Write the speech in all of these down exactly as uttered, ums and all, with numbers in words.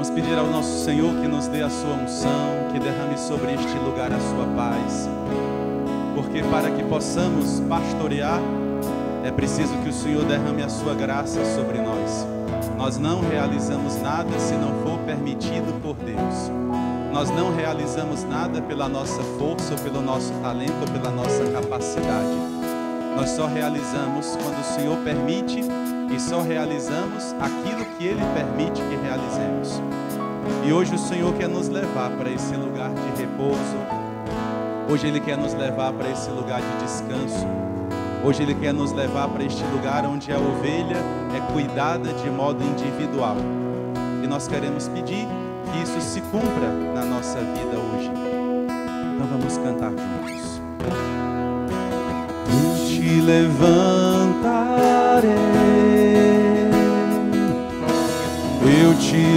Vamos pedir ao nosso Senhor que nos dê a sua unção, que derrame sobre este lugar a sua paz. Porque para que possamos pastorear, é preciso que o Senhor derrame a sua graça sobre nós. Nós não realizamos nada se não for permitido por Deus. Nós não realizamos nada pela nossa força, ou pelo nosso talento, ou pela nossa capacidade. Nós só realizamos quando o Senhor permite, e só realizamos aquilo que Ele permite que realizemos. E hoje o Senhor quer nos levar para esse lugar de repouso. Hoje Ele quer nos levar para esse lugar de descanso. Hoje Ele quer nos levar para este lugar onde a ovelha é cuidada de modo individual. E nós queremos pedir que isso se cumpra na nossa vida hoje. Então vamos cantar juntos. Eu te levantarei, eu te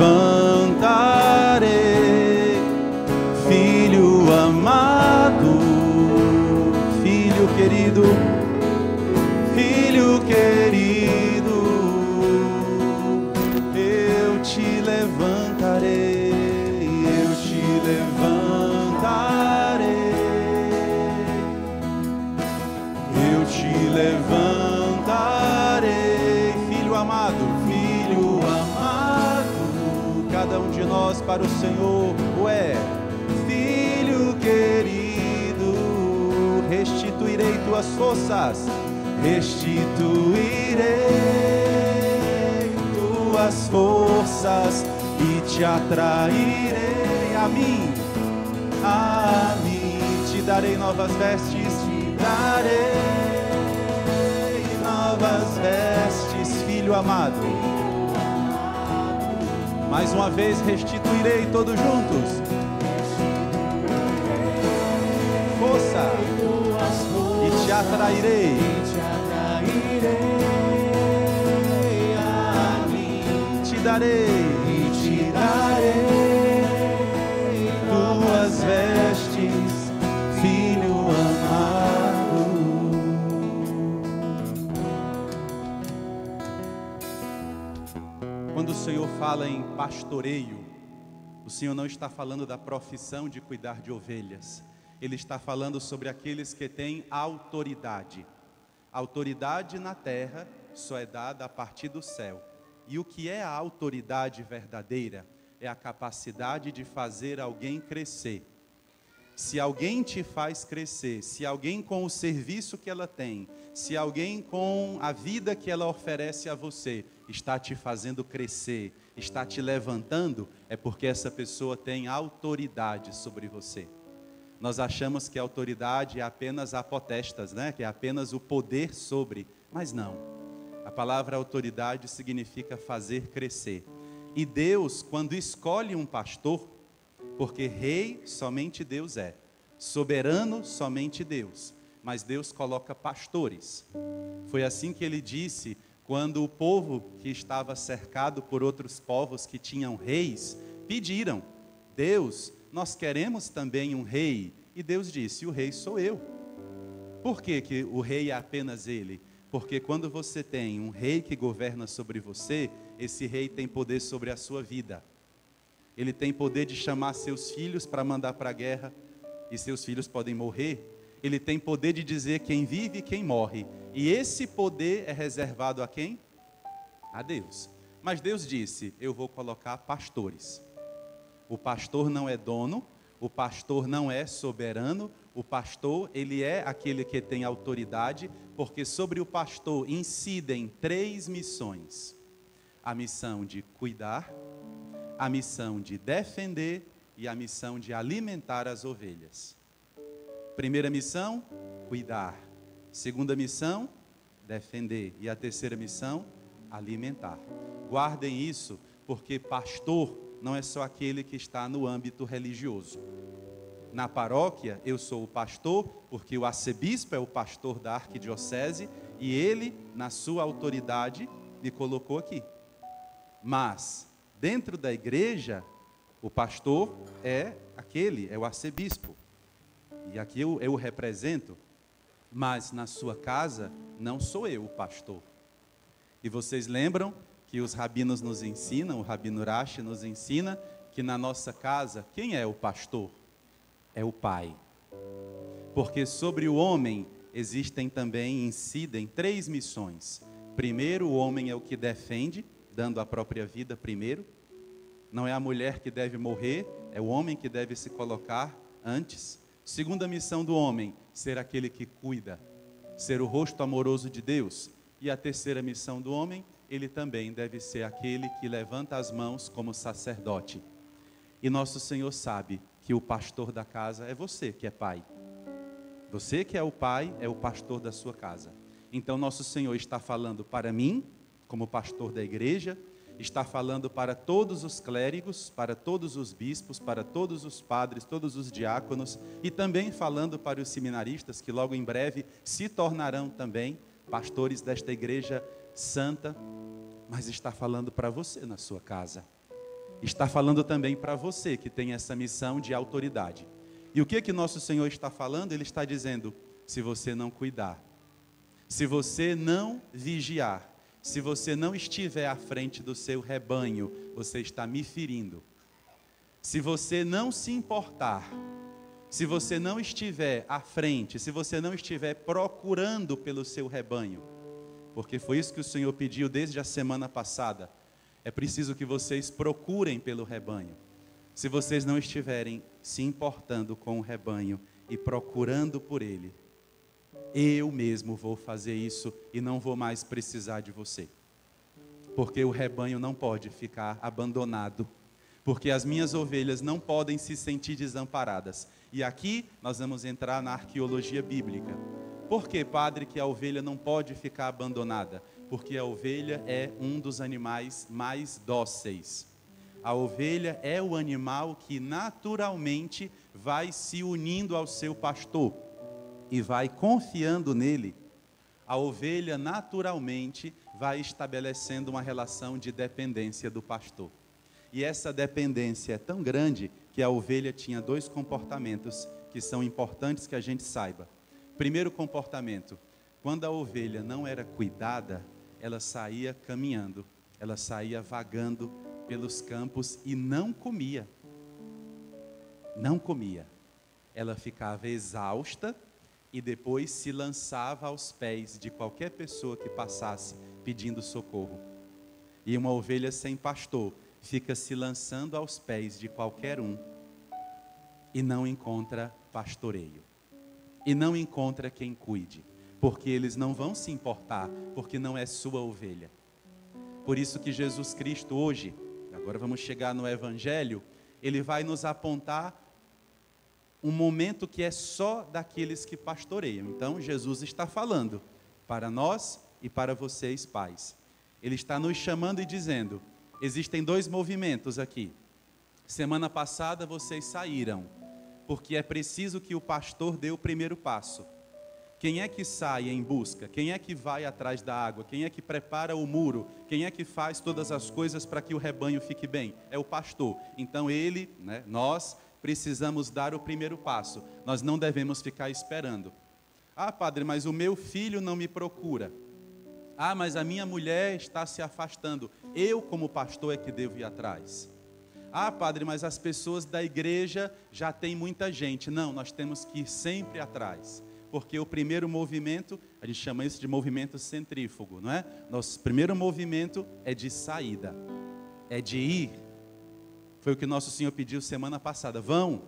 levantarei, filho amado, filho querido, filho querido, eu te levantarei, eu te levantarei, eu te levantarei, filho amado, filho amado, cada um de nós para o Senhor, ué, filho querido, restituirei tuas forças, restituirei tuas forças e te atrairei a mim, a mim, te darei novas vestes, te darei novas vestes, filho amado. Mais uma vez restituirei todos juntos. Força e te atrairei, te atrairei a mim, te darei e te darei tuas vestes, filho amado. Quando o Senhor fala em pastoreio, o Senhor não está falando da profissão de cuidar de ovelhas. Ele está falando sobre aqueles que têm autoridade. A autoridade na terra só é dada a partir do céu. E o que é a autoridade verdadeira? É a capacidade de fazer alguém crescer. Se alguém te faz crescer, se alguém com o serviço que ela tem, se alguém com a vida que ela oferece a você, está te fazendo crescer, está te levantando, é porque essa pessoa tem autoridade sobre você. Nós achamos que a autoridade é apenas apotéstatas, né? Que é apenas o poder sobre, mas não. A palavra autoridade significa fazer crescer. E Deus, quando escolhe um pastor, porque rei somente Deus é, soberano somente Deus, mas Deus coloca pastores. Foi assim que Ele disse, quando o povo que estava cercado por outros povos que tinham reis, pediram, Deus, nós queremos também um rei. E Deus disse, o rei sou eu. Por que que o rei é apenas Ele? Porque quando você tem um rei que governa sobre você, esse rei tem poder sobre a sua vida. Ele tem poder de chamar seus filhos para mandar para a guerra, e seus filhos podem morrer. Ele tem poder de dizer quem vive e quem morre. E esse poder é reservado a quem? A Deus. Mas Deus disse, eu vou colocar pastores. O pastor não é dono, o pastor não é soberano, o pastor, ele é aquele que tem autoridade, porque sobre o pastor incidem três missões. A missão de cuidar, a missão de defender e a missão de alimentar as ovelhas. Primeira missão, cuidar. Segunda missão, defender. E a terceira missão, alimentar. Guardem isso, porque pastor não é só aquele que está no âmbito religioso. Na paróquia, eu sou o pastor, porque o arcebispo é o pastor da arquidiocese, e ele, na sua autoridade, me colocou aqui. Mas, dentro da igreja, o pastor é aquele, é o arcebispo. E aqui eu, eu o represento, mas na sua casa, não sou eu o pastor. E vocês lembram que os rabinos nos ensinam, o Rabino Urashi nos ensina, que na nossa casa, quem é o pastor? É o pai. Porque sobre o homem existem também, incidem três missões. Primeiro, o homem é o que defende, dando a própria vida primeiro. Não é a mulher que deve morrer, é o homem que deve se colocar antes. Segunda missão do homem, ser aquele que cuida, ser o rosto amoroso de Deus. E a terceira missão do homem, ele também deve ser aquele que levanta as mãos como sacerdote. E nosso Senhor sabe que o pastor da casa é você que é pai. Você que é o pai, é o pastor da sua casa. Então nosso Senhor está falando para mim, como pastor da igreja, está falando para todos os clérigos, para todos os bispos, para todos os padres, todos os diáconos, e também falando para os seminaristas, que logo em breve se tornarão também pastores desta igreja santa, mas está falando para você na sua casa. Está falando também para você que tem essa missão de autoridade. E o que que nosso Senhor está falando? Ele está dizendo, se você não cuidar, se você não vigiar, se você não estiver à frente do seu rebanho, você está me ferindo. Se você não se importar, se você não estiver à frente, se você não estiver procurando pelo seu rebanho, porque foi isso que o Senhor pediu desde a semana passada, é preciso que vocês procurem pelo rebanho. Se vocês não estiverem se importando com o rebanho e procurando por ele, eu mesmo vou fazer isso e não vou mais precisar de você. Porque o rebanho não pode ficar abandonado. Porque as minhas ovelhas não podem se sentir desamparadas. E aqui nós vamos entrar na arqueologia bíblica. Por que, padre, que a ovelha não pode ficar abandonada? Porque a ovelha é um dos animais mais dóceis. A ovelha é o animal que naturalmente vai se unindo ao seu pastor e vai confiando nele. A ovelha naturalmente vai estabelecendo uma relação de dependência do pastor. E essa dependência é tão grande que a ovelha tinha dois comportamentos que são importantes que a gente saiba. Primeiro comportamento, quando a ovelha não era cuidada, ela saía caminhando, ela saía vagando pelos campos e não comia. Não comia. Ela ficava exausta e depois se lançava aos pés de qualquer pessoa que passasse pedindo socorro. E uma ovelha sem pastor fica se lançando aos pés de qualquer um e não encontra pastoreio. E não encontra quem cuide, porque eles não vão se importar, porque não é sua ovelha. Por isso que Jesus Cristo hoje, agora vamos chegar no Evangelho, ele vai nos apontar um momento que é só daqueles que pastoreiam. Então Jesus está falando para nós e para vocês pais. Ele está nos chamando e dizendo, existem dois movimentos aqui. Semana passada vocês saíram, porque é preciso que o pastor dê o primeiro passo. Quem é que sai em busca? Quem é que vai atrás da água? Quem é que prepara o muro? Quem é que faz todas as coisas para que o rebanho fique bem? É o pastor. Então ele, né, nós precisamos dar o primeiro passo. Nós não devemos ficar esperando. Ah, padre, mas o meu filho não me procura. Ah, mas a minha mulher está se afastando. Eu, como pastor, é que devo ir atrás. Ah, padre, mas as pessoas da igreja já tem muita gente. Não, nós temos que ir sempre atrás. Porque o primeiro movimento, a gente chama isso de movimento centrífugo, não é? Nosso primeiro movimento é de saída, é de ir. Foi o que nosso Senhor pediu semana passada. Vão,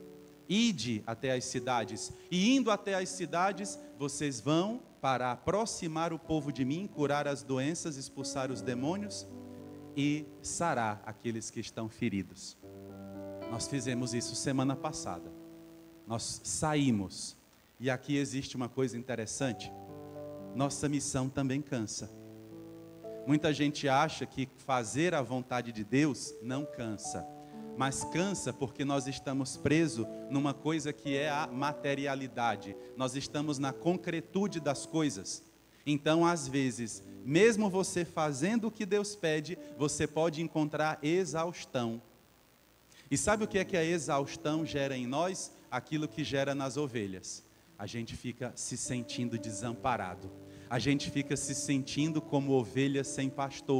ide até as cidades. E indo até as cidades, vocês vão para aproximar o povo de mim, curar as doenças, expulsar os demônios e sarar aqueles que estão feridos. Nós fizemos isso semana passada. Nós saímos. E aqui existe uma coisa interessante. Nossa missão também cansa. Muita gente acha que fazer a vontade de Deus não cansa. Mas cansa porque nós estamos presos numa coisa que é a materialidade. Nós estamos na concretude das coisas. Então, às vezes, mesmo você fazendo o que Deus pede, você pode encontrar exaustão. E sabe o que é que a exaustão gera em nós? Aquilo que gera nas ovelhas. A gente fica se sentindo desamparado. A gente fica se sentindo como ovelha sem pastor.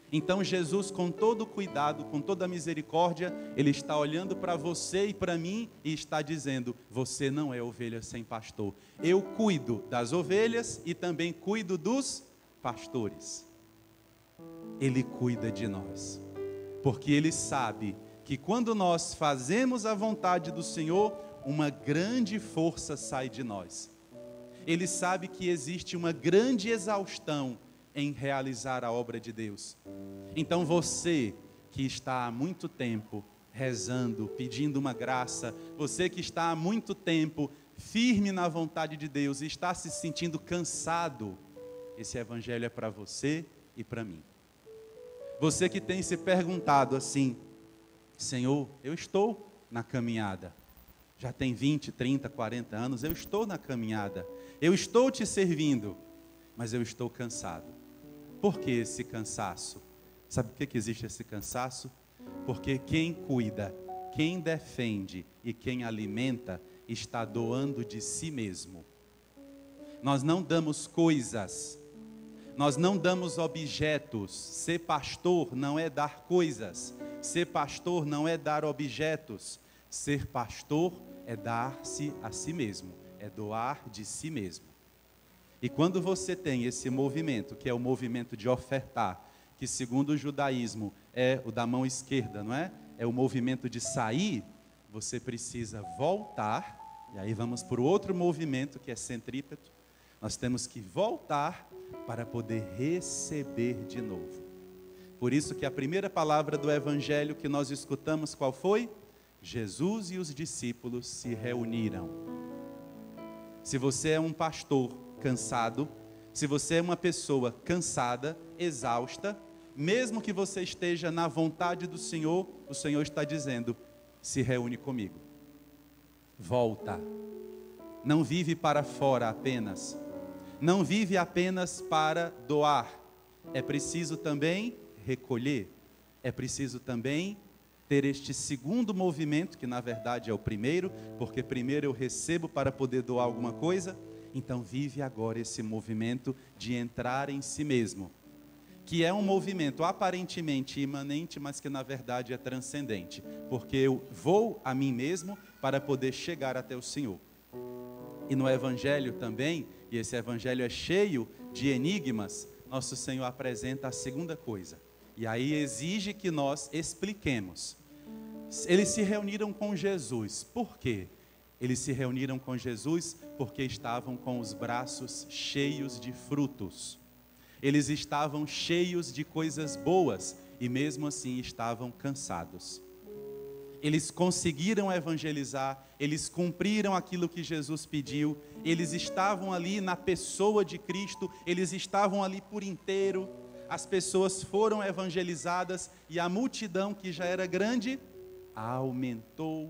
Então Jesus, com todo cuidado, com toda misericórdia, Ele está olhando para você e para mim e está dizendo: você não é ovelha sem pastor. Eu cuido das ovelhas e também cuido dos pastores. Ele cuida de nós, porque Ele sabe que quando nós fazemos a vontade do Senhor, uma grande força sai de nós. Ele sabe que existe uma grande exaustão em realizar a obra de Deus. Então você que está há muito tempo rezando, pedindo uma graça, você que está há muito tempo firme na vontade de Deus e está se sentindo cansado, esse evangelho é para você e para mim. Você que tem se perguntado assim: Senhor, eu estou na caminhada, já tem vinte, trinta, quarenta anos, eu estou na caminhada, eu estou te servindo, mas eu estou cansado. Por que esse cansaço? Sabe por que que existe esse cansaço? Porque quem cuida, quem defende e quem alimenta está doando de si mesmo. Nós não damos coisas, nós não damos objetos. Ser pastor não é dar coisas, ser pastor não é dar objetos, ser pastor é dar-se a si mesmo, é doar de si mesmo. E quando você tem esse movimento, que é o movimento de ofertar, que segundo o judaísmo é o da mão esquerda, não é? É o movimento de sair, você precisa voltar, e aí vamos para o outro movimento que é centrípeto, nós temos que voltar para poder receber de novo. Por isso que a primeira palavra do evangelho que nós escutamos, qual foi? Jesus e os discípulos se reuniram. Se você é um pastor cansado, se você é uma pessoa cansada, exausta, mesmo que você esteja na vontade do Senhor, o Senhor está dizendo: se reúne comigo, volta, não vive para fora apenas, não vive apenas para doar, é preciso também recolher, é preciso também ter este segundo movimento, que na verdade é o primeiro, porque primeiro eu recebo para poder doar alguma coisa. Então vive agora esse movimento de entrar em si mesmo, que é um movimento aparentemente imanente, mas que na verdade é transcendente, porque eu vou a mim mesmo para poder chegar até o Senhor. E no evangelho também, e esse evangelho é cheio de enigmas, nosso Senhor apresenta a segunda coisa, e aí exige que nós expliquemos. Eles se reuniram com Jesus, por quê? Eles se reuniram com Jesus porque estavam com os braços cheios de frutos. Eles estavam cheios de coisas boas e mesmo assim estavam cansados. Eles conseguiram evangelizar, eles cumpriram aquilo que Jesus pediu, eles estavam ali na pessoa de Cristo, eles estavam ali por inteiro. As pessoas foram evangelizadas e a multidão, que já era grande, aumentou.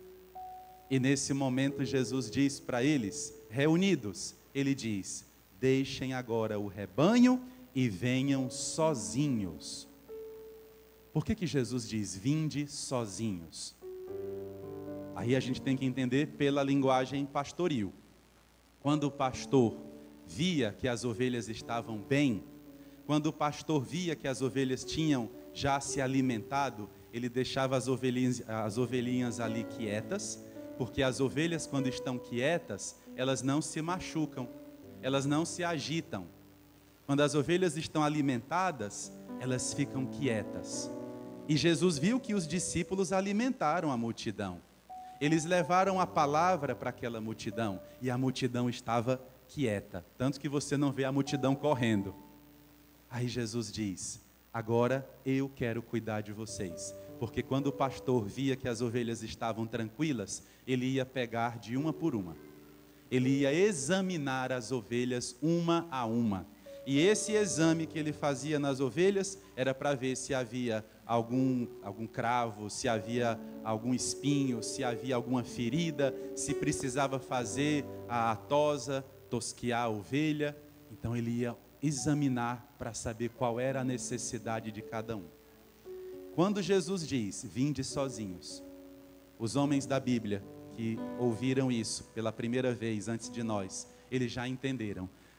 E nesse momento Jesus diz para eles, reunidos, Ele diz: deixem agora o rebanho e venham sozinhos. Por que que Jesus diz, vinde sozinhos? Aí a gente tem que entender pela linguagem pastoril. Quando o pastor via que as ovelhas estavam bem, quando o pastor via que as ovelhas tinham já se alimentado, ele deixava as ovelhinhas, as ovelhinhas ali quietas, porque as ovelhas, quando estão quietas, elas não se machucam, elas não se agitam. Quando as ovelhas estão alimentadas, elas ficam quietas. E Jesus viu que os discípulos alimentaram a multidão. Eles levaram a palavra para aquela multidão, e a multidão estava quieta, tanto que você não vê a multidão correndo. Aí Jesus diz: agora eu quero cuidar de vocês. Porque quando o pastor via que as ovelhas estavam tranquilas, ele ia pegar de uma por uma. Ele ia examinar as ovelhas uma a uma. E esse exame que ele fazia nas ovelhas era para ver se havia algum, algum cravo, se havia algum espinho, se havia alguma ferida, se precisava fazer a tosa, tosquiar a ovelha. Então ele ia examinar para saber qual era a necessidade de cada um. Quando Jesus diz, vinde sozinhos, os homens da Bíblia que ouviram isso pela primeira vez antes de nós, eles já entenderam.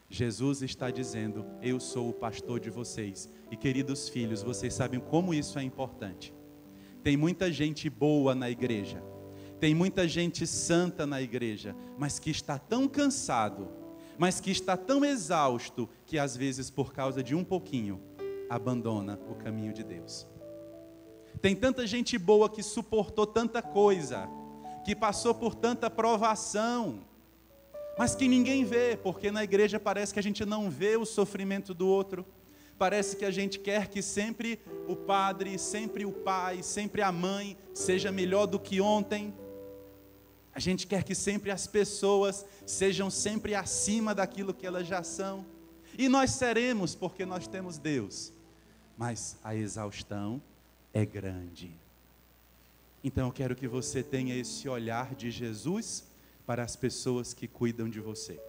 Jesus está dizendo: eu sou o pastor de vocês. E queridos filhos, vocês sabem como isso é importante. Tem muita gente boa na igreja, tem muita gente santa na igreja, mas que está tão cansado, mas que está tão exausto, que às vezes por causa de um pouquinho, abandona o caminho de Deus. Tem tanta gente boa que suportou tanta coisa, que passou por tanta provação, mas que ninguém vê, porque na igreja parece que a gente não vê o sofrimento do outro. Parece que a gente quer que sempre o padre, sempre o pai, sempre a mãe seja melhor do que ontem. A gente quer que sempre as pessoas sejam sempre acima daquilo que elas já são. E nós seremos, porque nós temos Deus. Mas a exaustão é grande. Então eu quero que você tenha esse olhar de Jesus para as pessoas que cuidam de você.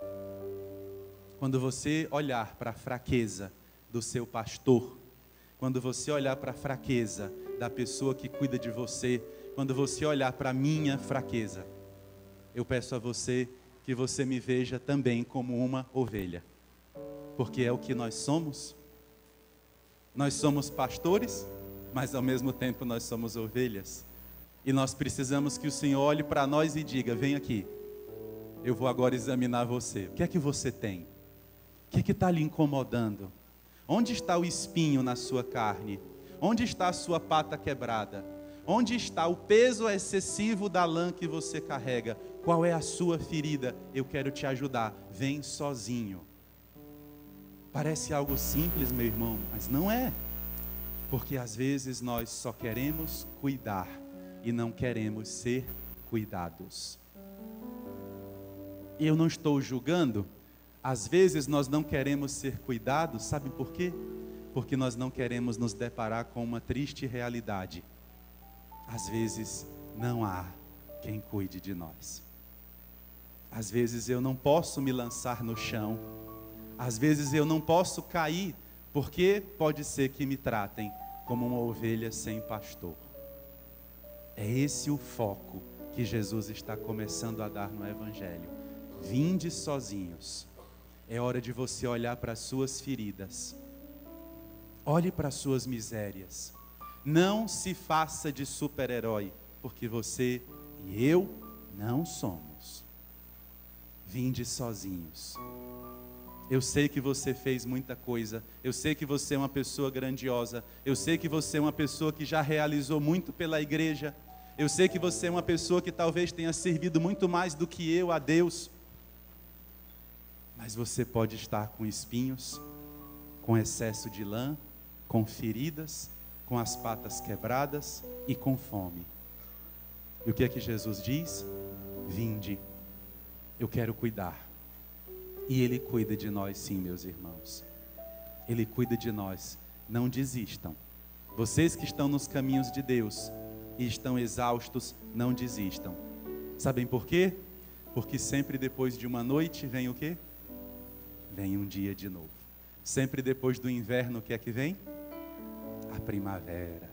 Quando você olhar para a fraqueza do seu pastor, quando você olhar para a fraqueza da pessoa que cuida de você, quando você olhar para a minha fraqueza, eu peço a você que você me veja também como uma ovelha, porque é o que nós somos. Nós somos pastores, mas ao mesmo tempo nós somos ovelhas. E nós precisamos que o Senhor olhe para nós e diga: vem aqui, eu vou agora examinar você. O que é que você tem? O que é que está lhe incomodando? Onde está o espinho na sua carne? Onde está a sua pata quebrada? Onde está o peso excessivo da lã que você carrega? Qual é a sua ferida? Eu quero te ajudar. Vem sozinho. Parece algo simples, meu irmão, mas não é. Porque às vezes nós só queremos cuidar e não queremos ser cuidados. E eu não estou julgando. Às vezes nós não queremos ser cuidados, sabe por quê? Porque nós não queremos nos deparar com uma triste realidade. Às vezes não há quem cuide de nós. Às vezes eu não posso me lançar no chão. Às vezes eu não posso cair, porque pode ser que me tratem como uma ovelha sem pastor. É esse o foco que Jesus está começando a dar no Evangelho. Vinde sozinhos. É hora de você olhar para as suas feridas. Olhe para as suas misérias. Não se faça de super-herói, porque você e eu não somos. Vinde sozinhos. Eu sei que você fez muita coisa. Eu sei que você é uma pessoa grandiosa. Eu sei que você é uma pessoa que já realizou muito pela igreja. Eu sei que você é uma pessoa que talvez tenha servido muito mais do que eu a Deus. Mas você pode estar com espinhos, com excesso de lã, com feridas, com as patas quebradas e com fome. E o que é que Jesus diz? Vinde, eu quero cuidar. E Ele cuida de nós sim, meus irmãos. Ele cuida de nós. Não desistam. Vocês que estão nos caminhos de Deus e estão exaustos, não desistam. Sabem por quê? Porque sempre depois de uma noite vem o quê? Vem um dia de novo. Sempre depois do inverno, o que é que vem? A primavera.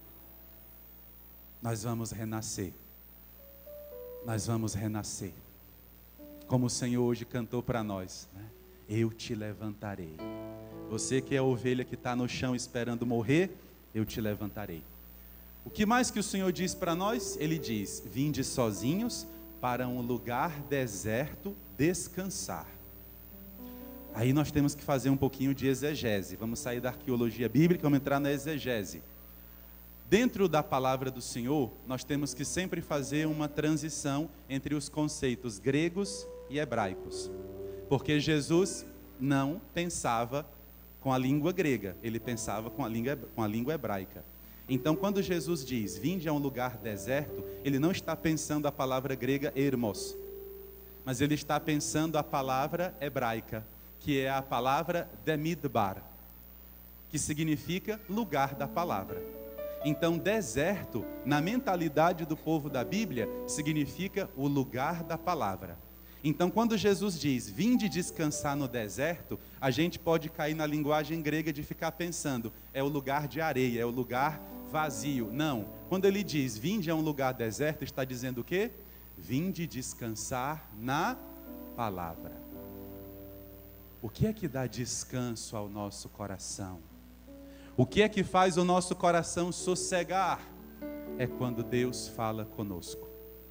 Nós vamos renascer. Nós vamos renascer. Como o Senhor hoje cantou para nós, né? Eu te levantarei. Você que é a ovelha que está no chão esperando morrer, eu te levantarei. O que mais que o Senhor diz para nós? Ele diz: vinde sozinhos para um lugar deserto descansar. Aí nós temos que fazer um pouquinho de exegese. Vamos sair da arqueologia bíblica, vamos entrar na exegese. Dentro da palavra do Senhor, nós temos que sempre fazer uma transição entre os conceitos gregos e hebraicos. Porque Jesus não pensava com a língua grega, ele pensava com a língua, com a língua hebraica. Então, quando Jesus diz, vinde a um lugar deserto, ele não está pensando a palavra grega ermos, mas ele está pensando a palavra hebraica, que é a palavra demidbar, que significa lugar da palavra. Então, deserto, na mentalidade do povo da Bíblia, significa o lugar da palavra. Então, quando Jesus diz, vinde descansar no deserto, a gente pode cair na linguagem grega de ficar pensando, é o lugar de areia, é o lugar vazio. Não, quando ele diz, vinde a um lugar deserto, está dizendo o quê? Vinde descansar na palavra. O que é que dá descanso ao nosso coração? O que é que faz o nosso coração sossegar? É quando Deus fala conosco.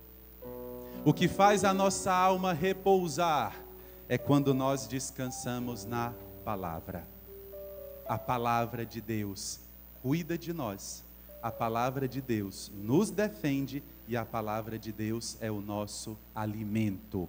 O que faz a nossa alma repousar é quando nós descansamos na palavra. A palavra de Deus cuida de nós. A palavra de Deus nos defende e a palavra de Deus é o nosso alimento.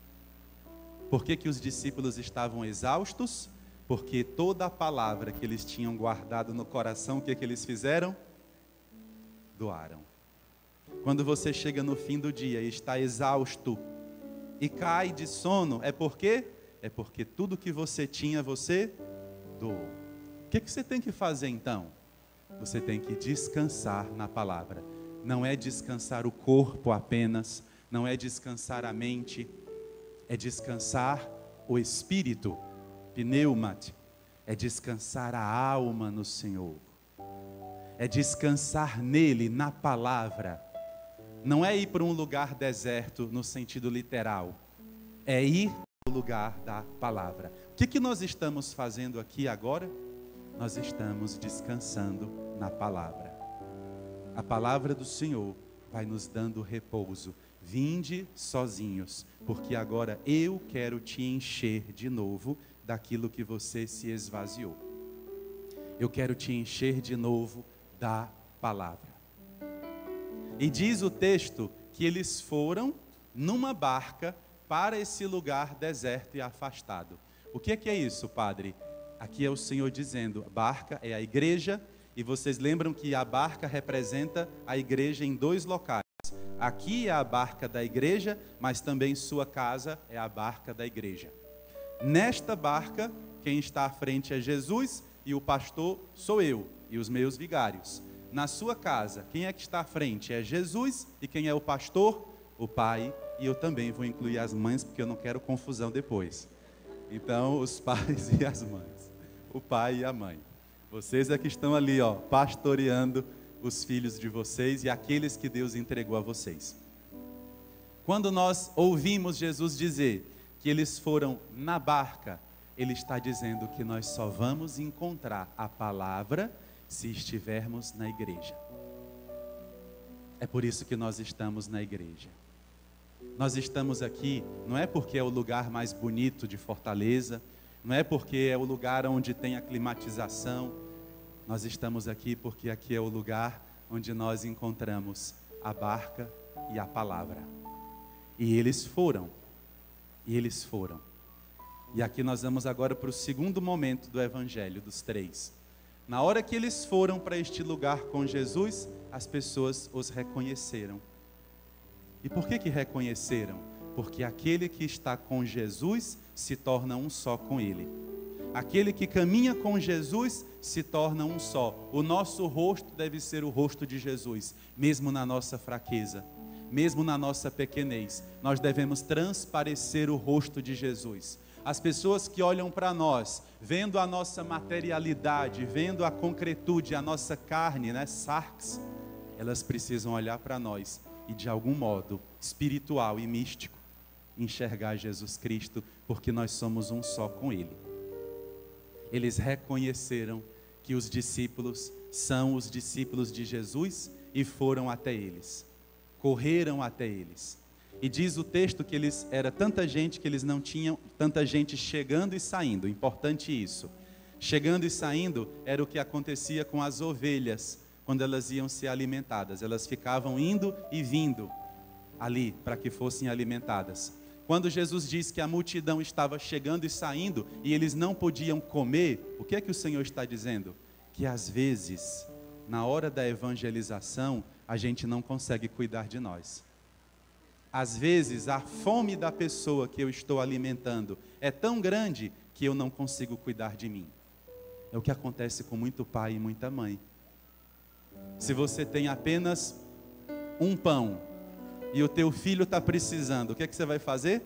Por que que os discípulos estavam exaustos? Porque toda a palavra que eles tinham guardado no coração, o que que eles fizeram? Doaram. Quando você chega no fim do dia e está exausto e cai de sono, é por quê? É porque tudo que você tinha, você doou. O que que você tem que fazer então? Você tem que descansar na palavra. Não é descansar o corpo apenas, não é descansar a mente, é descansar o espírito, pneumat, é descansar a alma no Senhor, é descansar nele, na palavra. Não é ir para um lugar deserto no sentido literal, é ir para o lugar da palavra. O que que nós estamos fazendo aqui agora? Nós estamos descansando na palavra. A palavra do Senhor vai nos dando repouso. Vinde sozinhos, porque agora eu quero te encher de novo daquilo que você se esvaziou. Eu quero te encher de novo da palavra. E diz o texto que eles foram numa barca para esse lugar deserto e afastado. O que é que é isso, padre? Aqui é o Senhor dizendo, a barca é a igreja, e vocês lembram que a barca representa a igreja em dois locais. Aqui é a barca da igreja, mas também sua casa é a barca da igreja. Nesta barca, quem está à frente é Jesus e o pastor sou eu e os meus vigários. Na sua casa, quem é que está à frente? É Jesus e quem é o pastor? O pai, e eu também vou incluir as mães porque eu não quero confusão depois. Então, os pais e as mães. O pai e a mãe. Vocês é que estão ali, ó, pastoreando os filhos de vocês e aqueles que Deus entregou a vocês. Quando nós ouvimos Jesus dizer que eles foram na barca, Ele está dizendo que nós só vamos encontrar a palavra se estivermos na igreja. É por isso que nós estamos na igreja. Nós estamos aqui, não é porque é o lugar mais bonito de Fortaleza, não é porque é o lugar onde tem a climatização. Nós estamos aqui porque aqui é o lugar onde nós encontramos a barca e a palavra. E eles foram, e eles foram. E aqui nós vamos agora para o segundo momento do Evangelho, dos três. Na hora que eles foram para este lugar com Jesus, as pessoas os reconheceram. E por que que reconheceram? Porque aquele que está com Jesus se torna um só com Ele. Aquele que caminha com Jesus se torna um só. O nosso rosto deve ser o rosto de Jesus, mesmo na nossa fraqueza, mesmo na nossa pequenez. Nós devemos transparecer o rosto de Jesus. As pessoas que olham para nós, vendo a nossa materialidade, vendo a concretude, a nossa carne, né, sarx, elas precisam olhar para nós e de algum modo espiritual e místico enxergar Jesus Cristo, porque nós somos um só com Ele. Eles reconheceram que os discípulos são os discípulos de Jesus e foram até eles, correram até eles. E diz o texto que eles, era tanta gente que eles não tinham, tanta gente chegando e saindo, importante isso. Chegando e saindo era o que acontecia com as ovelhas, quando elas iam ser alimentadas. Elas ficavam indo e vindo ali para que fossem alimentadas. Quando Jesus disse que a multidão estava chegando e saindo e eles não podiam comer, o que é que o Senhor está dizendo? Que às vezes, na hora da evangelização, a gente não consegue cuidar de nós. Às vezes, a fome da pessoa que eu estou alimentando é tão grande que eu não consigo cuidar de mim. É o que acontece com muito pai e muita mãe. Se você tem apenas um pão e o teu filho está precisando, o que é que você vai fazer?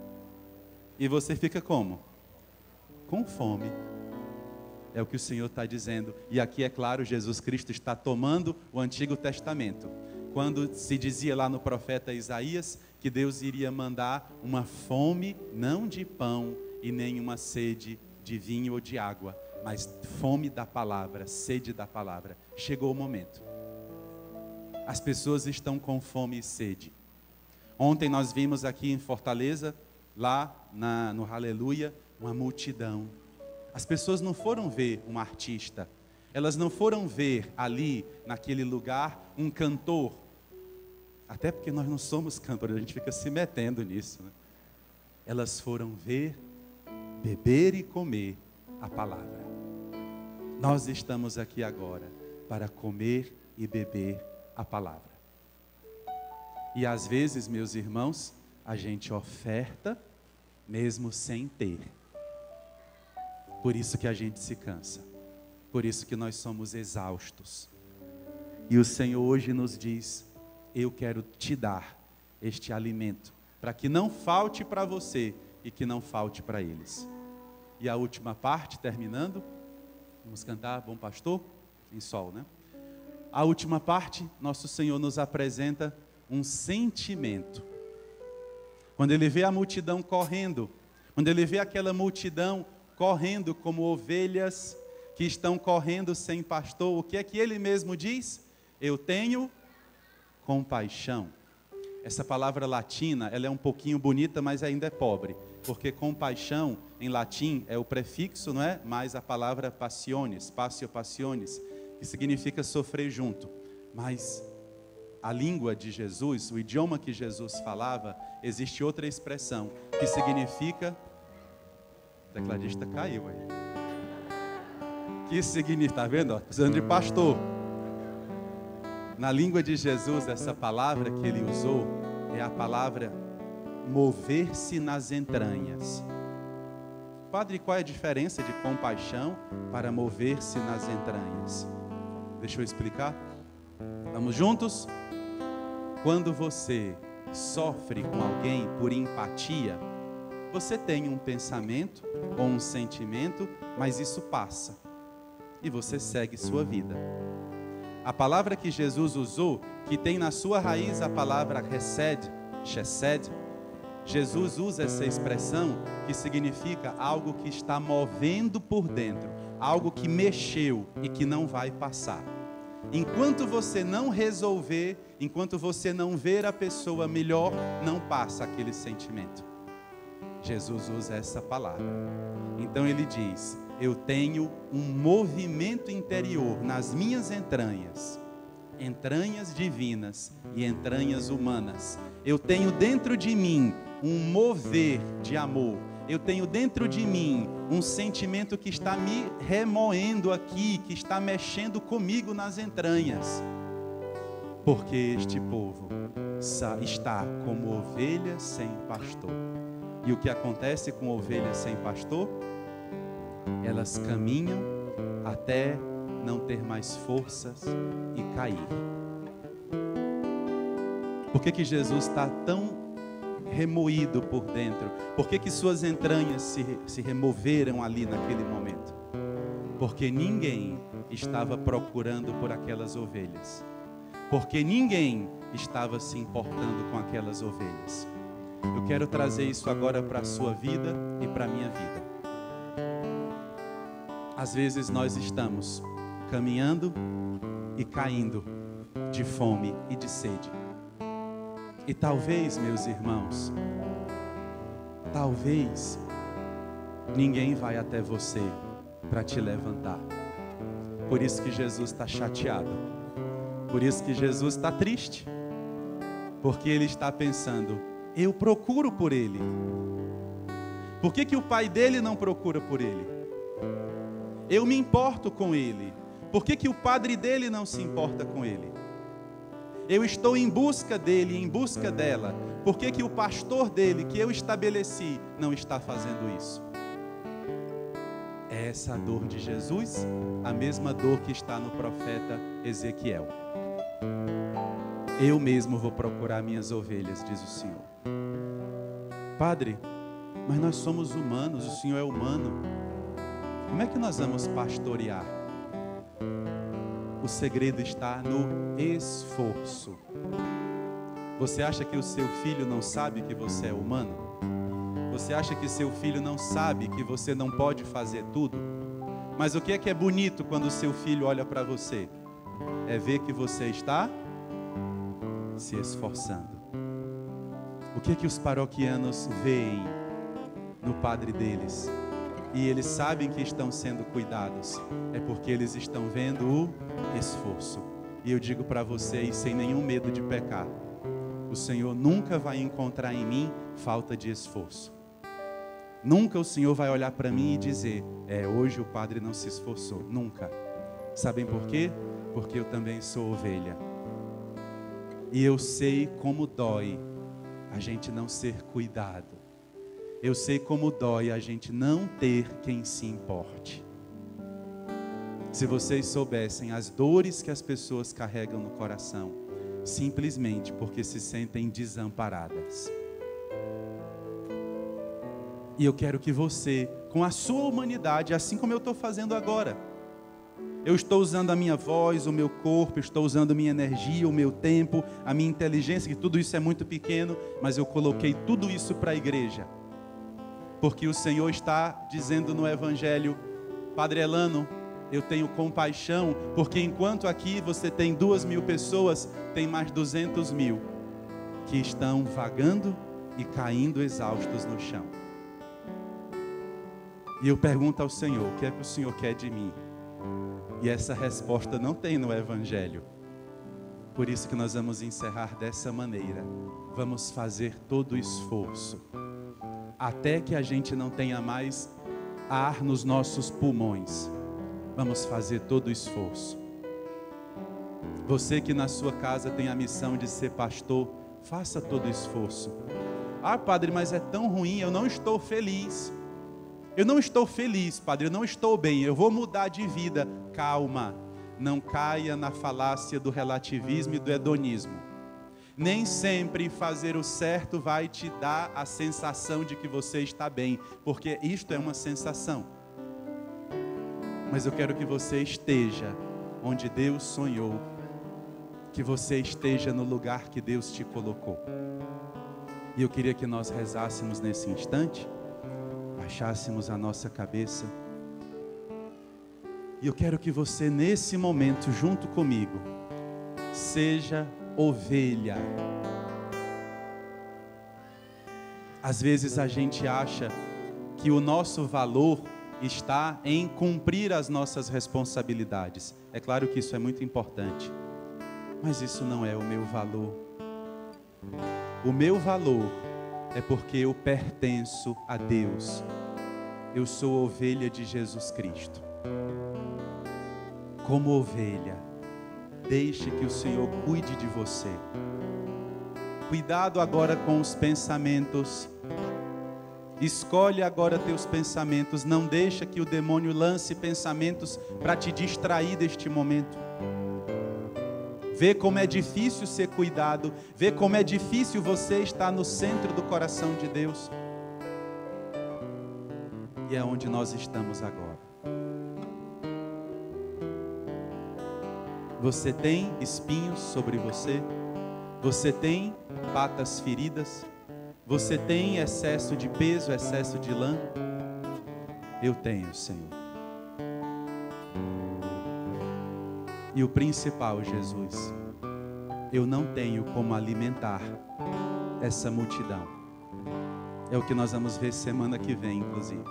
E você fica como? Com fome. É o que o Senhor está dizendo. E aqui, é claro, Jesus Cristo está tomando o Antigo Testamento. Quando se dizia lá no profeta Isaías que Deus iria mandar uma fome, não de pão e nenhuma sede de vinho ou de água, mas fome da palavra, sede da palavra. Chegou o momento. As pessoas estão com fome e sede. Ontem nós vimos aqui em Fortaleza, lá na, no Aleluia, uma multidão. As pessoas não foram ver um artista, elas não foram ver ali, naquele lugar, um cantor. Até porque nós não somos cantores, a gente fica se metendo nisso, né? Elas foram ver, beber e comer a palavra. Nós estamos aqui agora para comer e beber a palavra. E às vezes, meus irmãos, a gente oferta mesmo sem ter. Por isso que a gente se cansa. Por isso que nós somos exaustos. E o Senhor hoje nos diz: eu quero te dar este alimento, para que não falte para você e que não falte para eles. E a última parte, terminando, vamos cantar Bom Pastor, em sol, né? A última parte, nosso Senhor nos apresenta um sentimento. Quando Ele vê a multidão correndo, quando Ele vê aquela multidão correndo como ovelhas que estão correndo sem pastor, o que é que Ele mesmo diz? Eu tenho compaixão. Essa palavra latina, ela é um pouquinho bonita, mas ainda é pobre, porque compaixão, em latim, é o prefixo, não é? Mais a palavra passiones, passio passiones, que significa sofrer junto. Mas a língua de Jesus, o idioma que Jesus falava, existe outra expressão, que significa... O tecladista caiu aí. Que significa, tá vendo? Precisando de pastor. Na língua de Jesus, essa palavra que ele usou é a palavra mover-se nas entranhas. Padre, qual é a diferença de compaixão para mover-se nas entranhas? Deixa eu explicar. Vamos juntos? Quando você sofre com alguém por empatia, você tem um pensamento ou um sentimento, mas isso passa e você segue sua vida. A palavra que Jesus usou, que tem na sua raiz a palavra chesed, chesed, Jesus usa essa expressão que significa algo que está movendo por dentro, algo que mexeu e que não vai passar. Enquanto você não resolver, enquanto você não ver a pessoa melhor, não passa aquele sentimento. Jesus usa essa palavra. Então ele diz: eu tenho um movimento interior nas minhas entranhas, entranhas divinas e entranhas humanas. Eu tenho dentro de mim um mover de amor. Eu tenho dentro de mim um sentimento que está me remoendo aqui, que está mexendo comigo nas entranhas. Porque este povo está como ovelha sem pastor. E o que acontece com ovelhas sem pastor? Elas caminham até não ter mais forças e cair. Por que que Jesus está tão remoído por dentro? Por que que suas entranhas se, se removeram ali naquele momento? Porque ninguém estava procurando por aquelas ovelhas. Porque ninguém estava se importando com aquelas ovelhas. Eu quero trazer isso agora para a sua vida e para a minha vida. Às vezes nós estamos caminhando e caindo de fome e de sede. E talvez, meus irmãos, talvez ninguém vai até você para te levantar. Por isso que Jesus está chateado. Por isso que Jesus está triste. Porque Ele está pensando: eu procuro por ele. Por que que o pai dele não procura por ele? Eu me importo com ele. Por que que o padre dele não se importa com ele? Eu estou em busca dele, em busca dela. Por que que o pastor dele, que eu estabeleci, não está fazendo isso? É essa a dor de Jesus, a mesma dor que está no profeta Ezequiel. Eu mesmo vou procurar minhas ovelhas, diz o Senhor. Padre, mas nós somos humanos, o Senhor é humano. Como é que nós vamos pastorear? O segredo está no esforço. Você acha que o seu filho não sabe que você é humano? Você acha que seu filho não sabe que você não pode fazer tudo? Mas o que é que é bonito quando o seu filho olha para você? É ver que você está se esforçando. O que é que os paroquianos veem no padre deles? E eles sabem que estão sendo cuidados. É porque eles estão vendo o esforço. E eu digo para vocês, sem nenhum medo de pecar, o Senhor nunca vai encontrar em mim falta de esforço. Nunca o Senhor vai olhar para mim e dizer, é, hoje o padre não se esforçou. Nunca. Sabem por quê? Porque eu também sou ovelha. E eu sei como dói a gente não ser cuidado. Eu sei como dói a gente não ter quem se importe. Se vocês soubessem as dores que as pessoas carregam no coração, simplesmente porque se sentem desamparadas. E eu quero que você, com a sua humanidade, assim como eu estou fazendo agora, eu estou usando a minha voz, o meu corpo, estou usando a minha energia, o meu tempo, a minha inteligência, que tudo isso é muito pequeno, mas eu coloquei tudo isso para a igreja. Porque o Senhor está dizendo no Evangelho, Padre Elano, eu tenho compaixão, porque enquanto aqui você tem duas mil pessoas, tem mais duzentos mil que estão vagando e caindo exaustos no chão. E eu pergunto ao Senhor, o que é que o Senhor quer de mim? E essa resposta não tem no Evangelho. Por isso que nós vamos encerrar dessa maneira. Vamos fazer todo o esforço. Até que a gente não tenha mais ar nos nossos pulmões. Vamos fazer todo o esforço. Você que na sua casa tem a missão de ser pastor, faça todo o esforço. Ah, padre, mas é tão ruim, eu não estou feliz. Eu não estou feliz, padre, eu não estou bem, eu vou mudar de vida. Calma, não caia na falácia do relativismo e do hedonismo. Nem sempre fazer o certo vai te dar a sensação de que você está bem, porque isto é uma sensação. Mas eu quero que você esteja onde Deus sonhou, que você esteja no lugar que Deus te colocou. E eu queria que nós rezássemos nesse instante, baixássemos a nossa cabeça. E eu quero que você, nesse momento, junto comigo, seja ovelha. Às vezes a gente acha que o nosso valor está em cumprir as nossas responsabilidades. É claro que isso é muito importante, mas isso não é o meu valor. O meu valor é porque eu pertenço a Deus. Eu sou ovelha de Jesus Cristo. Como ovelha, deixe que o Senhor cuide de você. Cuidado agora com os pensamentos. Escolhe agora teus pensamentos. Não deixa que o demônio lance pensamentos para te distrair deste momento. Vê como é difícil ser cuidado. Vê como é difícil você estar no centro do coração de Deus. E é onde nós estamos agora. Você tem espinhos sobre você? Você tem patas feridas? Você tem excesso de peso, excesso de lã? Eu tenho, Senhor. E o principal, Jesus, eu não tenho como alimentar essa multidão. É o que nós vamos ver semana que vem, inclusive.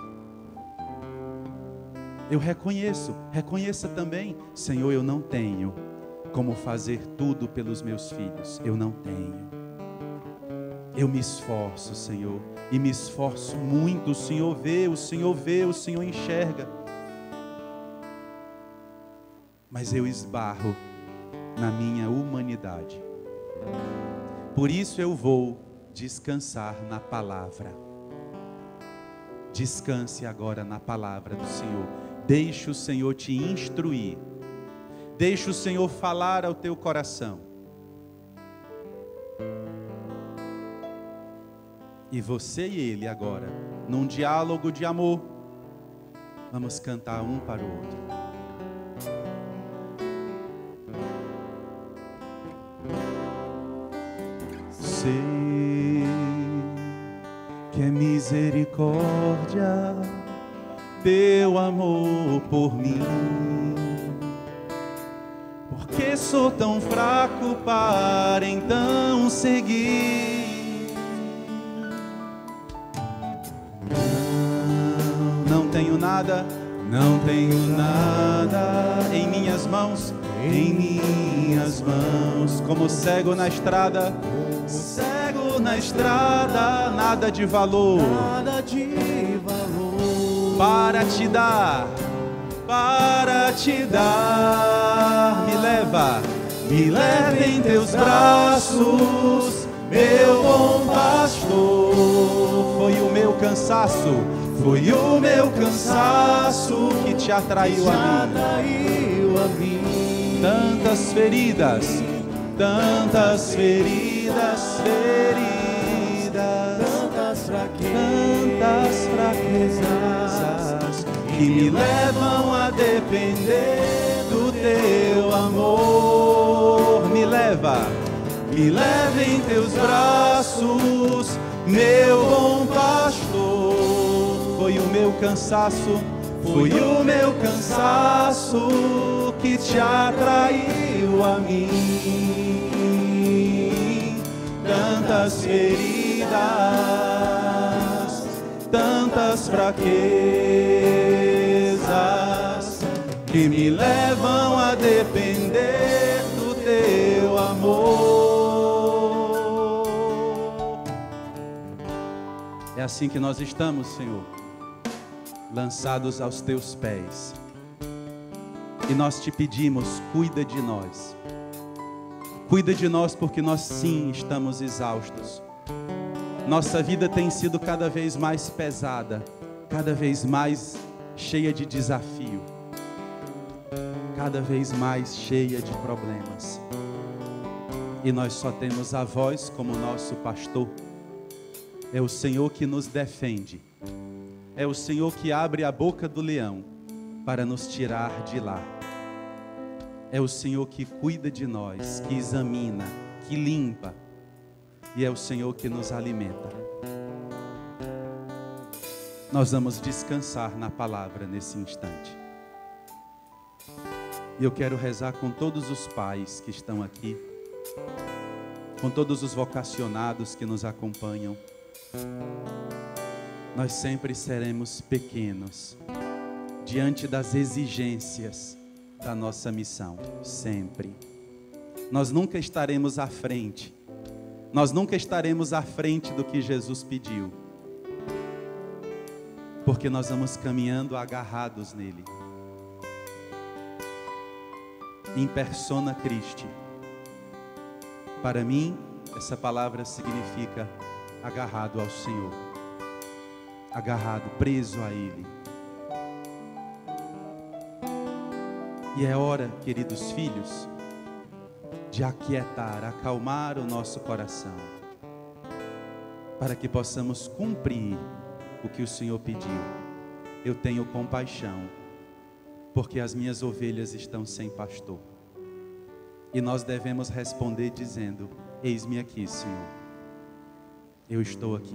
Eu reconheço, reconheça também, Senhor, eu não tenho como fazer tudo pelos meus filhos. Eu não tenho. Eu me esforço, Senhor, e me esforço muito. O Senhor vê, o Senhor vê, o Senhor enxerga. Mas eu esbarro na minha humanidade. Por isso eu vou descansar na palavra. Descanse agora na palavra do Senhor. Deixe o Senhor te instruir. Deixe o Senhor falar ao teu coração. E você e Ele agora, num diálogo de amor, vamos cantar um para o outro. Sei que é misericórdia, teu amor por mim. Porque sou tão fraco para então seguir. Não, não tenho nada, não tenho nada em minhas mãos, em minhas mãos, como cego na estrada, cego na estrada, nada de valor, nada de valor para te dar, para te dar. Me leva, me leva em teus braços, meu bom pastor. Foi o meu cansaço, foi o meu cansaço que te atraiu a mim. Tantas feridas, tantas feridas, feridas, tantas fraquezas, tantas fraquezas que me levam a depender do teu amor. Me leva, me leva em teus braços, meu bom pastor. Foi o meu cansaço, foi o meu cansaço que te atraiu a mim. Tantas feridas, tantas fraquezas que me levam a depender do teu amor. É assim que nós estamos, Senhor, lançados aos teus pés. E nós te pedimos, cuida de nós. Cuida de nós porque nós sim estamos exaustos. Nossa vida tem sido cada vez mais pesada, cada vez mais cheia de desafio, cada vez mais cheia de problemas. E nós só temos a vós como nosso pastor. É o Senhor que nos defende. É o Senhor que abre a boca do leão para nos tirar de lá. É o Senhor que cuida de nós, que examina, que limpa. E é o Senhor que nos alimenta. Nós vamos descansar na palavra nesse instante. E eu quero rezar com todos os pais que estão aqui, com todos os vocacionados que nos acompanham. Nós sempre seremos pequenos diante das exigências da nossa missão, sempre. Nós nunca estaremos à frente, nós nunca estaremos à frente do que Jesus pediu, porque nós vamos caminhando agarrados nele. In persona Christi. Para mim, essa palavra significa agarrado ao Senhor, agarrado, preso a Ele. E é hora, queridos filhos, de aquietar, acalmar o nosso coração, para que possamos cumprir o que o Senhor pediu. Eu tenho compaixão, porque as minhas ovelhas estão sem pastor. E nós devemos responder dizendo: eis-me aqui, Senhor, eu estou aqui.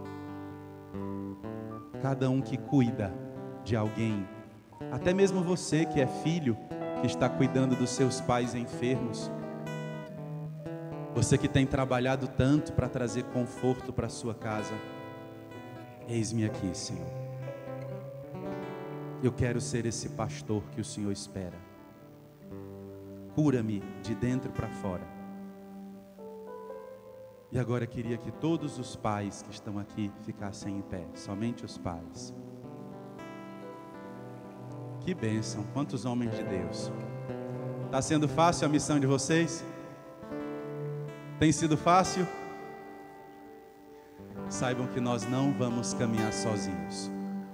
Cada um que cuida de alguém, até mesmo você que é filho, que está cuidando dos seus pais enfermos, você que tem trabalhado tanto para trazer conforto para a sua casa, eis-me aqui, Senhor. Eu quero ser esse pastor que o Senhor espera. Cura-me de dentro para fora. E agora eu queria que todos os pais que estão aqui ficassem em pé, somente os pais. Que bênção, quantos homens de Deus. Está sendo fácil a missão de vocês? Tem sido fácil? Saibam que nós não vamos caminhar sozinhos.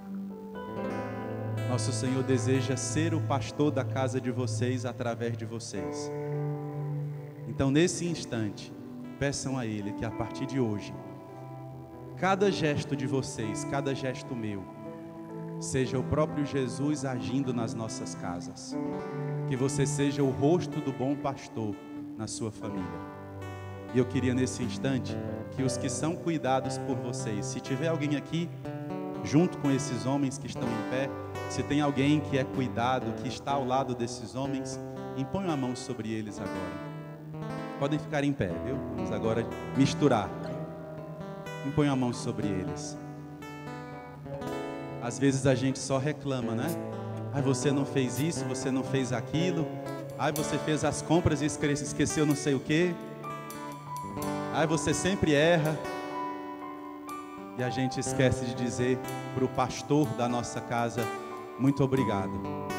Nosso Senhor deseja ser o pastor da casa de vocês através de vocês. Então, nesse instante, peçam a Ele que a partir de hoje, cada gesto de vocês, cada gesto meu, seja o próprio Jesus agindo nas nossas casas. Que você seja o rosto do bom pastor na sua família. E eu queria nesse instante que os que são cuidados por vocês, se tiver alguém aqui, junto com esses homens que estão em pé, se tem alguém que é cuidado, que está ao lado desses homens, imponham a mão sobre eles agora. Podem ficar em pé, viu? Vamos agora misturar. Imponham a mão sobre eles. Às vezes a gente só reclama, né? Ai, você não fez isso, você não fez aquilo. Ai, você fez as compras e esqueceu não sei o quê. Ai, você sempre erra. E a gente esquece de dizer para o pastor da nossa casa: muito obrigado.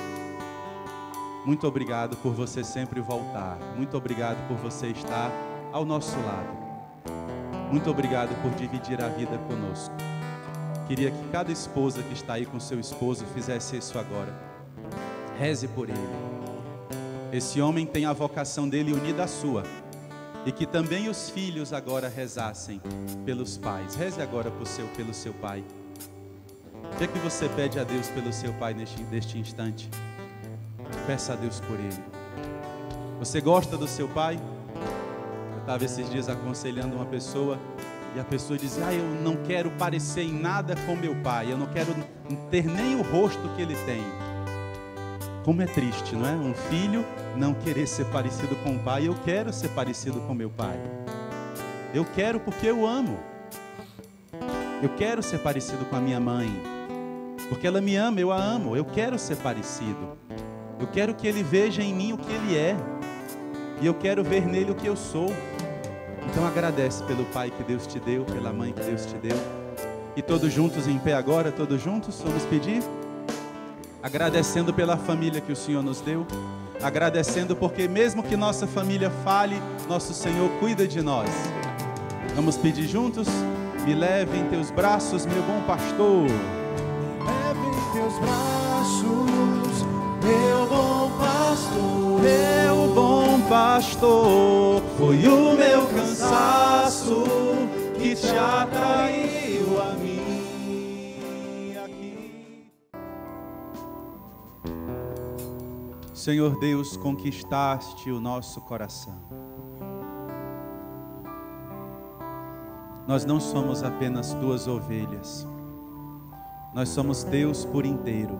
Muito obrigado por você sempre voltar. Muito obrigado por você estar ao nosso lado. Muito obrigado por dividir a vida conosco. Queria que cada esposa que está aí com seu esposo fizesse isso agora. Reze por ele. Esse homem tem a vocação dele unida à sua. E que também os filhos agora rezassem pelos pais. Reze agora por seu, pelo seu pai. O que é que você pede a Deus pelo seu pai neste, neste instante? Peça a Deus por ele. Você gosta do seu pai? Eu estava esses dias aconselhando uma pessoa e a pessoa dizia: ah, eu não quero parecer em nada com meu pai, eu não quero ter nem o rosto que ele tem. Como é triste, não é? Um filho não querer ser parecido com o pai. Eu quero ser parecido com meu pai. Eu quero porque eu amo. Eu quero ser parecido com a minha mãe, porque ela me ama, eu a amo. Eu quero ser parecido. Eu quero que ele veja em mim o que ele é, e eu quero ver nele o que eu sou. Então agradece pelo pai que Deus te deu, pela mãe que Deus te deu. E todos juntos em pé agora, todos juntos, vamos pedir. Agradecendo pela família que o Senhor nos deu. Agradecendo porque mesmo que nossa família fale, nosso Senhor cuida de nós. Vamos pedir juntos. Me leve em teus braços, meu bom pastor. Leve em teus braços, meu bom pastor. Meu bom pastor, foi o meu cansaço que te atraiu a mim aqui. Senhor Deus, conquistaste o nosso coração. Nós não somos apenas tuas ovelhas, nós somos teus por inteiro.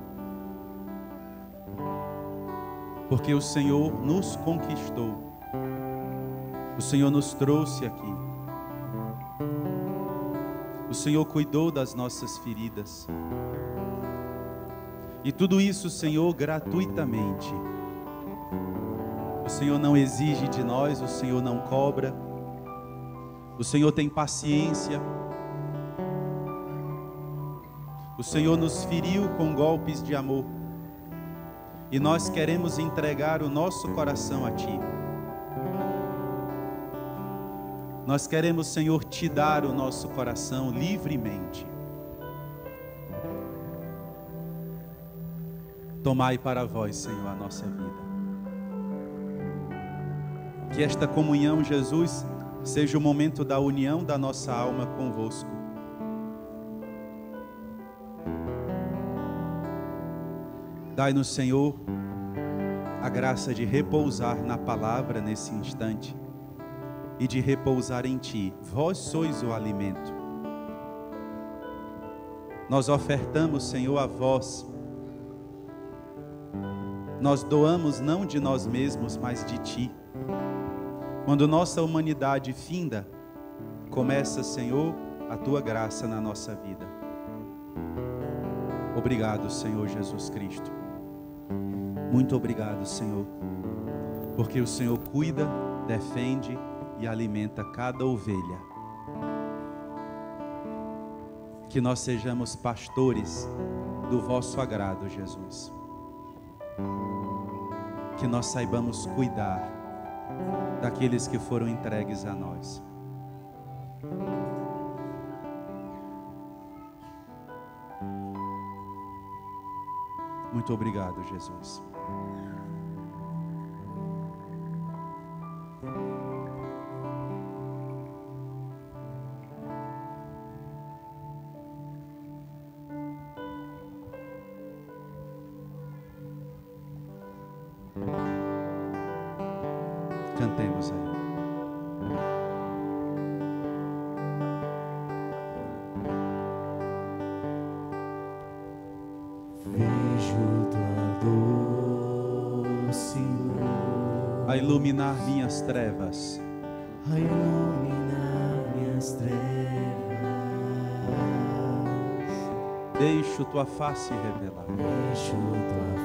Porque o Senhor nos conquistou, o Senhor nos trouxe aqui, o Senhor cuidou das nossas feridas, e tudo isso, Senhor, gratuitamente. O Senhor não exige de nós, o Senhor não cobra, o Senhor tem paciência, o Senhor nos feriu com golpes de amor, e nós queremos entregar o nosso coração a Ti. Nós queremos, Senhor, Te dar o nosso coração livremente. Tomai para vós, Senhor, a nossa vida. Que esta comunhão, Jesus, seja o momento da união da nossa alma convosco. Dai-nos, Senhor, a graça de repousar na palavra nesse instante e de repousar em Ti. Vós sois o alimento. Nós ofertamos, Senhor, a vós. Nós doamos não de nós mesmos, mas de Ti. Quando nossa humanidade finda, começa, Senhor, a Tua graça na nossa vida. Obrigado, Senhor Jesus Cristo. Muito obrigado, Senhor, porque o Senhor cuida, defende e alimenta cada ovelha. Que nós sejamos pastores do vosso agrado, Jesus. Que nós saibamos cuidar daqueles que foram entregues a nós. Muito obrigado, Jesus. Cantemos aí. iluminar minhas trevas. a iluminar minhas trevas. Deixo tua face revelar Deixo tua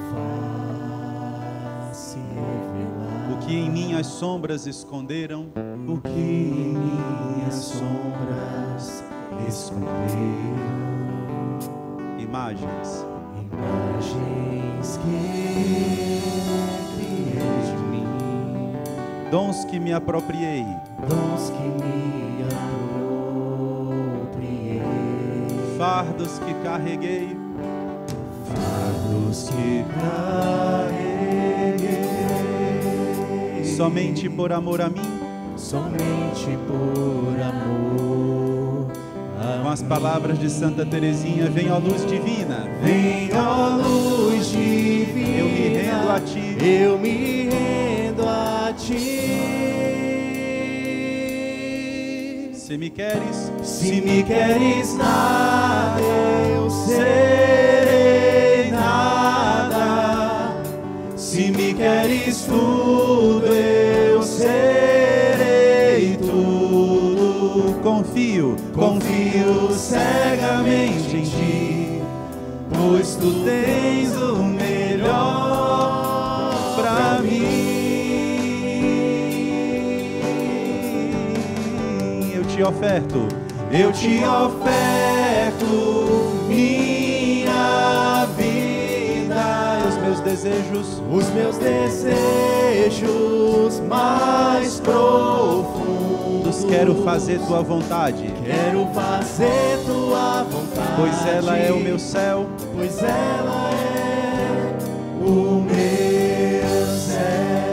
face revelar o que em mim as sombras esconderam. o que em minhas sombras esconderam. Imagens, Imagens que criei de mim, dons que me apropriei, dons que me apropriei, fardos que carreguei, fardos que carreguei, somente por amor a mim. somente por amor a Com as mim. palavras de Santa Teresinha, vem ó luz divina, Vem, ó luz divina, eu me rendo a ti. eu me rendo a ti. Se me queres, Se me queres nada, eu serei nada. Se me queres tudo, eu serei tudo. confio, Confio cegamente em ti, pois tu tens o melhor pra mim. eu te oferto Eu te oferto minha vida, os meus desejos, os meus desejos mais profundos. quero fazer tua vontade, Quero fazer tua vontade, pois ela é o meu céu. pois ela é o meu céu.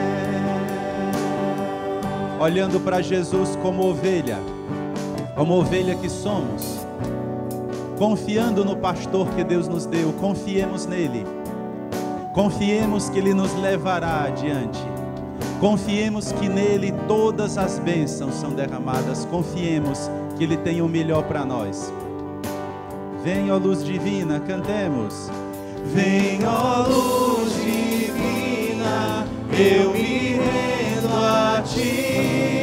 Olhando para Jesus como ovelha, como ovelha que somos, confiando no pastor que Deus nos deu, confiemos nele, confiemos que ele nos levará adiante, confiemos que nele todas as bênçãos são derramadas, confiemos que ele tem o melhor para nós. Vem, ó luz divina, cantemos. Vem, ó luz divina, eu me rendo a ti.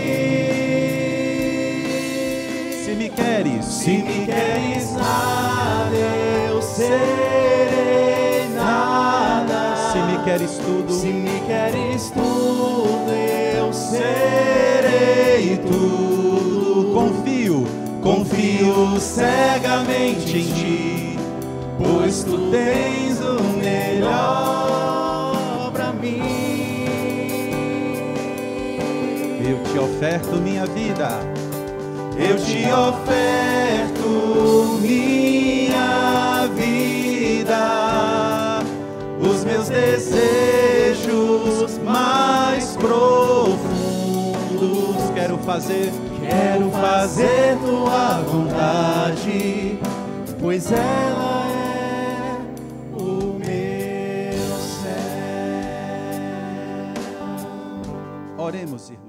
Se me queres, Se me queres nada, eu serei nada. se me queres tudo, Se me queres tudo, eu serei tudo. confio, Confio cegamente em ti, pois tu tens o melhor pra mim. eu te oferto minha vida, Eu te oferto minha vida, os meus desejos mais profundos. quero fazer, Quero fazer tua vontade, pois ela é o meu céu. oremos, irmãos.